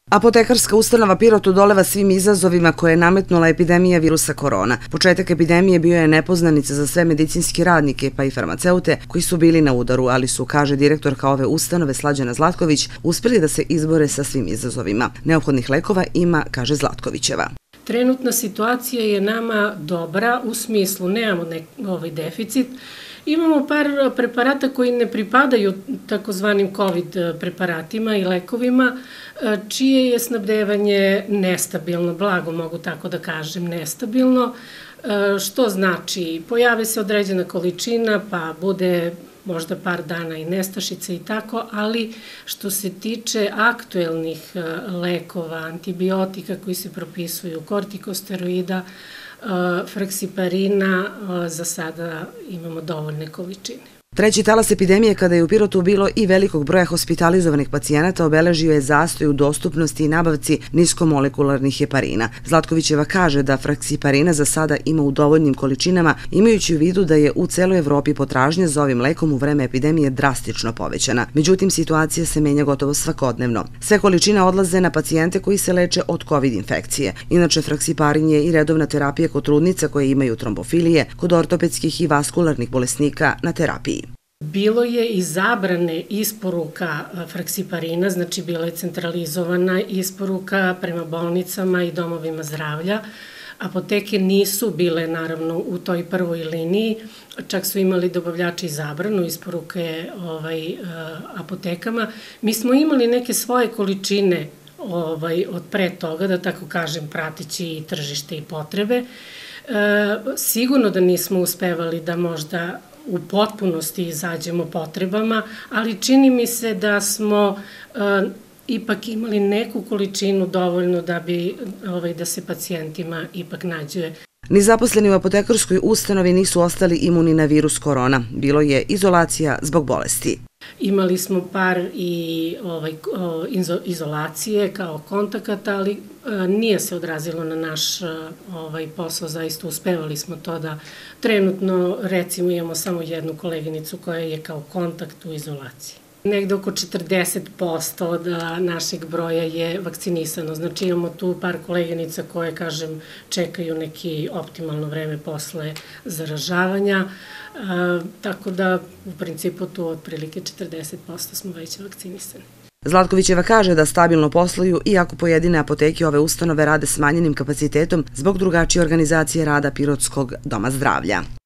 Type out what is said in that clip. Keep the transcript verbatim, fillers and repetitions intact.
Apotekarska ustanova Pirot odoleva svim izazovima koje je nametnula epidemija virusa korona. Početak epidemije bio je nepoznanica za sve medicinske radnike pa i farmaceute koji su bili na udaru, ali su, kaže direktorka ove ustanove Slađana Zlatković, uspeli da se izbore sa svim izazovima. Neophodnih lekova ima, kaže Zlatkovićeva. Trenutna situacija je nama dobra, u smislu nemamo ovaj deficit. Imamo par preparata koji ne pripadaju takozvanim COVID preparatima i lekovima, čije je snabdevanje nestabilno, blago mogu tako da kažem, nestabilno, što znači pojave se određena količina pa bude možda par dana i nestašice i tako, ali što se tiče aktuelnih lekova, antibiotika koji se propisuju, kortikosteroida, fraksiparina, za sada imamo dovoljne količine. Treći talas epidemije, kada je u Pirotu bilo i velikog broja hospitalizovanih pacijenata, obeležio je zastoj u dostupnosti i nabavci niskomolekularnih heparina. Zlatkovićeva kaže da fraksiparina za sada ima u dovoljnim količinama, imajući u vidu da je u celoj Evropi potražnja za ovim lekom u vreme epidemije drastično povećana. Međutim, situacija se menja gotovo svakodnevno. Sve količine odlaze na pacijente koji se leče od COVID infekcije. Inače, fraksiparin je i redovna terapija kod trudnica koje imaju trombofilije, kod ortopedskih i vaskularnih bolesnika na terapiji. Bilo je i zabrane isporuka fraksiparina, znači bila je centralizovana isporuka prema bolnicama i domovima zdravlja. Apoteke nisu bile naravno u toj prvoj liniji, čak su imali dobavljači zabranu isporuke ovaj, apotekama. Mi smo imali neke svoje količine ovaj, od pre toga, da tako kažem, pratići tržište i potrebe. E, sigurno da nismo uspevali da možda u potpunosti izađemo potrebama, ali čini mi se da smo e, ipak imali neku količinu dovoljno da bi ovaj, da se pacijentima ipak nađe. Ni zaposleni u apotekarskoj ustanovi nisu ostali imuni na virus korona. Bilo je izolacija zbog bolesti. Imali smo par i ovaj, izolacije kao kontakata, ali nije se odrazilo na naš ovaj, posao, zaista uspevali smo to da trenutno recimo imamo samo jednu koleginicu koja je kao kontakt u izolaciji. Negde oko četrdeset posto od našeg broja je vakcinisano, znači imamo tu par koleginica koje, kažem, čekaju neki optimalno vreme posle zaražavanja, tako da u principu tu otprilike četrdeset posto smo već vakcinisani. Zlatkovićeva kaže da stabilno posluju iako pojedine apoteke ove ustanove rade smanjenim kapacitetom zbog drugačije organizacije rada Pirotskog doma zdravlja.